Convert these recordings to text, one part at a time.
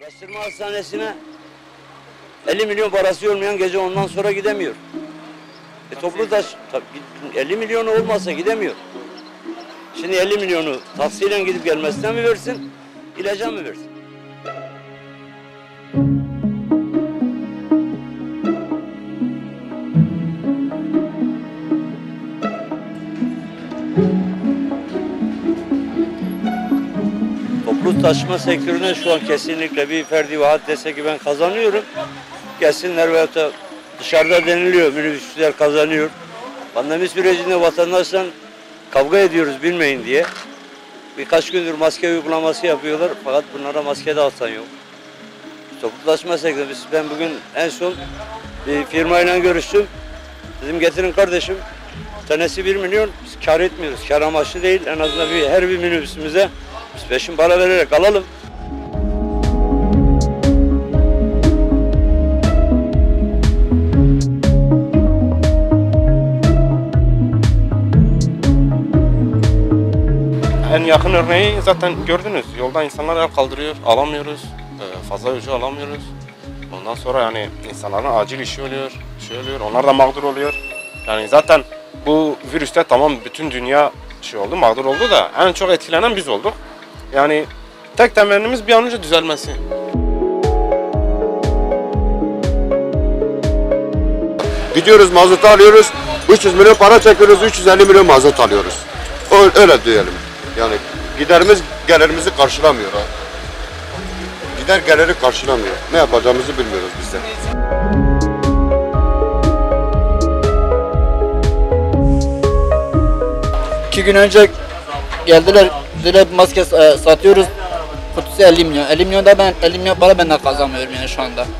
Araştırma hastanesine 50 milyon parası olmayan gece ondan sonra gidemiyor. Toplu taş 50 milyonu olmasa gidemiyor. Şimdi 50 milyonu taksiyle gidip gelmesine mi versin, ilaca mı versin? Toplu taşıma sektörüne şu an kesinlikle bir ferdi vaat dese ki ben kazanıyorum. Gelsinler veyahut da dışarıda deniliyor, minibüsçüler kazanıyor. Pandemi sürecinde vatandaşla kavga ediyoruz bilmeyin diye. Birkaç gündür maske uygulaması yapıyorlar fakat bunlara maske de atan yok. Toplu taşıma sektörü, ben bugün en son bir firmayla görüştüm. Dedim getirin kardeşim, tanesi 1 milyon, biz kar etmiyoruz. Kar amaçlı değil, en azından her bir minibüsümüze biz peşin para vererek alalım. En yakın örneği zaten gördünüz. Yolda insanlar el kaldırıyor, alamıyoruz. Fazla yolcu alamıyoruz. Ondan sonra yani insanların acil işi oluyor, onlar da mağdur oluyor. Yani zaten bu virüste tamam bütün dünya mağdur oldu da en çok etkilenen biz olduk. Yani tek temennimiz bir an önce düzelmesi. Gidiyoruz mazotu alıyoruz, 300 milyon para çekiyoruz, 350 milyon mazot alıyoruz. Öyle diyelim. Yani giderimiz gelirimizi karşılamıyor. Gider geliri karşılamıyor. Ne yapacağımızı bilmiyoruz biz de. İki gün önce geldiler, dediler maske satıyoruz, kutusu 50 milyon. 50 milyon da ben 50 milyon para benden kazanmıyorum yani şu anda.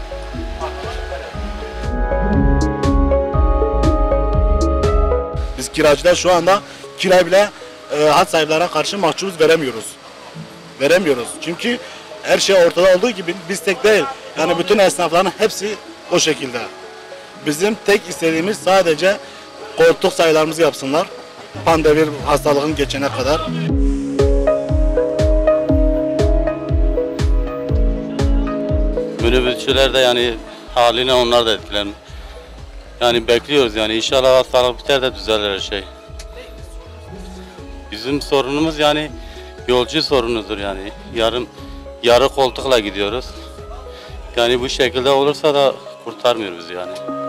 Biz kiracılar şu anda kira bile hat sahiplerine karşı mahcubuz veremiyoruz. Çünkü her şey ortada olduğu gibi biz tek değil. Yani bütün esnafların hepsi o şekilde. Bizim tek istediğimiz sadece koltuk sayılarımızı yapsınlar. Pandemi hastalığın geçene kadar. Minibüsçüler de yani haline onlar da etkilenmiş. Yani bekliyoruz yani inşallah hastalık biter de düzelir her şey. Bizim sorunumuz yani yolcu sorunudur yani. Yarı koltukla gidiyoruz. Yani bu şekilde olursa da kurtarmıyor bizi yani.